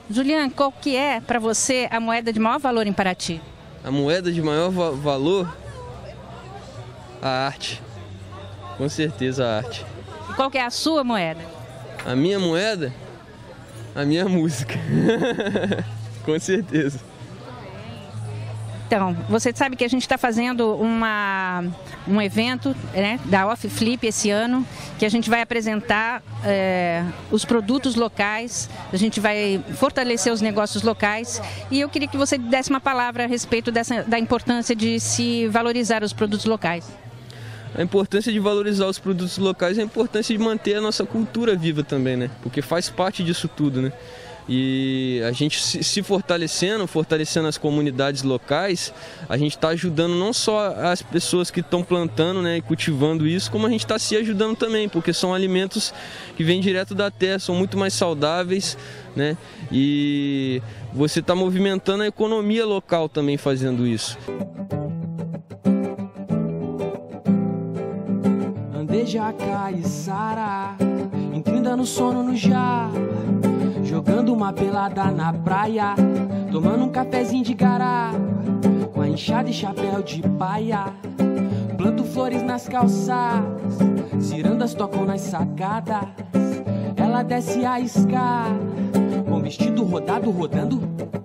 Julian, qual que é para você a moeda de maior valor em Paraty? A moeda de maior valor? A arte. Com certeza a arte. E qual que é a sua moeda? A minha moeda? A minha música. Com certeza. Então, você sabe que a gente está fazendo um evento, né, da Off Flip esse ano, que a gente vai apresentar os produtos locais, a gente vai fortalecer os negócios locais, e eu queria que você desse uma palavra a respeito da importância de se valorizar os produtos locais. A importância de valorizar os produtos locais é a importância de manter a nossa cultura viva também, né? Porque faz parte disso tudo, né? E a gente se fortalecendo as comunidades locais, a gente está ajudando não só as pessoas que estão plantando, né, e cultivando isso, como a gente está se ajudando também, porque são alimentos que vêm direto da terra, são muito mais saudáveis, né? E você está movimentando a economia local também fazendo isso. Andeja, Caiçara, inclinda no sono no já, jogando uma pelada na praia, tomando um cafezinho de garapa, com a enxada e chapéu de paia. Planto flores nas calçadas, cirandas tocam nas sacadas. Ela desce a escada, com vestido rodado rodando.